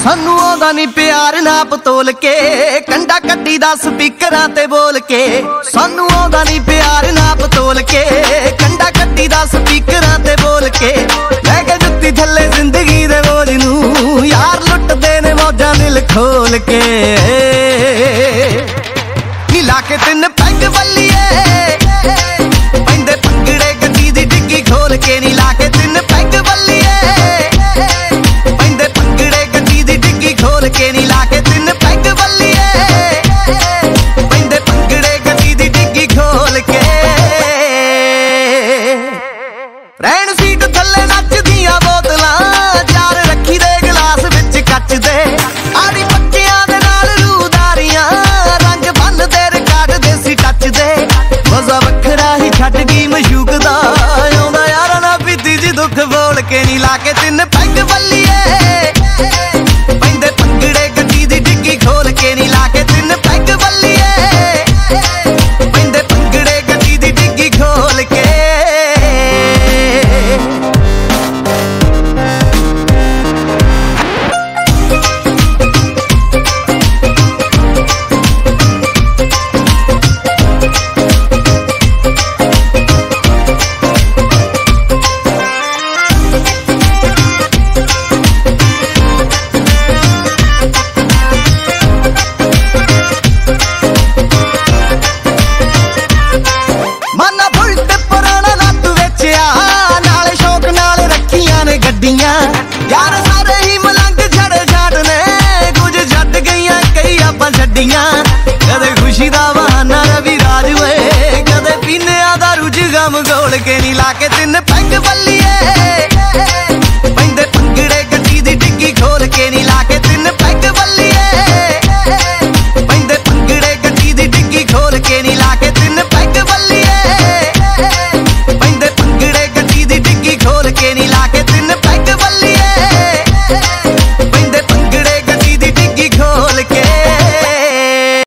सानू आंदा नी प्यार नाप तोल के, कंडा कड्डी दा स्पीकरां ते बोल के। सानू आंदा नी प्यार नाप तोल के, कंडा कड्डी दा स्पीकरां ते बोल के। लैके जुत्ती थल्ले जिंदगी दे बोझ नू, यार लुटदे ने मौजां दिल खोल के। नीला के तिन पैग बल्लिए, पैंदे भंगड़े गड्डी दी डिग्गी खोल के। नीला के तिन पैग बल्लिए, पैंदे भंगड़े गड्डी दी डिग्गी खोल के। नीला के तिन पैग बल्लिए, पैंदे भंगड़े गड्डी दी डिग्गी खोल के। रैन सीट थल्ले नचदियां बोतलां, चार रखी दे गिलास विच कच दे। आड़ी पक्कियां दे नाल रूदारियां, रंग बन दे रिकार्ड देसी टच दे। मजा वखरा ही छड्ड गई मशूक दा, आउंदा यारा ना पीती जी दुख बोल के। नीला के तिन पैग बल्लिए, पैंदे भंगड़े गड्डी दी डिग्गी खोल के। नीला के तिन पैग बल्लिए, पैंदे भंगड़े गड्डी दी डिग्गी खोल के। यार सारे ही मलंग छड़ छाड़ ने, कुछ छड़ गईयां कई आपां छड्डियां। कदे खुशी दा बहाना रवि राज वे, कदे पीने दा रुझ गम घोल के। नीला के तिन पैग बल्लिए,